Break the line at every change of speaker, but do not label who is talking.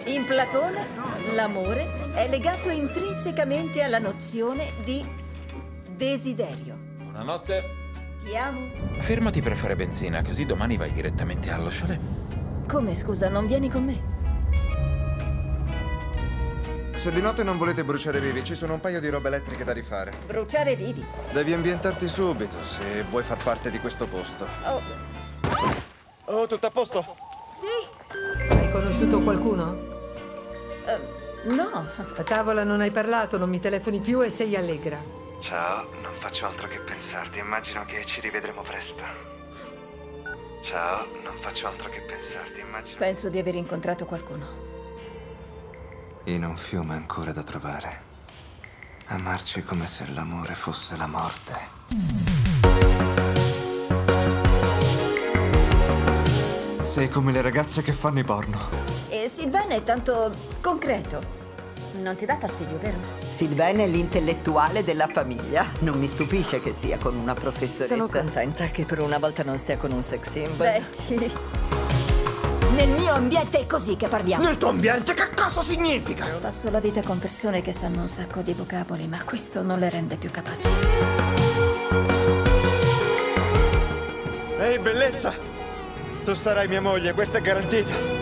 In Platone, l'amore è legato intrinsecamente alla nozione di desiderio.
Buonanotte.
Ti amo.
Fermati per fare benzina, così domani vai direttamente allo chalet.
Come, scusa, non vieni con me?
Se di notte non volete bruciare vivi, ci sono un paio di robe elettriche da rifare.
Bruciare vivi.
Devi ambientarti subito, se vuoi far parte di questo posto. Oh, tutto a posto?
Sì.
Hai conosciuto qualcuno?
No.
A tavola non hai parlato, non mi telefoni più e sei allegra.
Ciao, non faccio altro che pensarti. Immagino che ci rivedremo presto. Ciao, non faccio altro che pensarti. Immagino...
Penso di aver incontrato qualcuno.
In un fiume ancora da trovare. Amarci come se l'amore fosse la morte. Sei come le ragazze che fanno i porno.
E Sylvain è tanto concreto. Non ti dà fastidio, vero?
Sylvain è l'intellettuale della famiglia. Non mi stupisce che stia con una professoressa.
Sono contenta che per una volta non stia con un sex symbol.
Beh, sì. Nel mio ambiente è così che parliamo.
Nel tuo ambiente che cosa significa?
Passo la vita con persone che sanno un sacco di vocaboli, ma questo non le rende più capaci.
Ehi, bellezza! Tu sarai mia moglie, questa è garantita.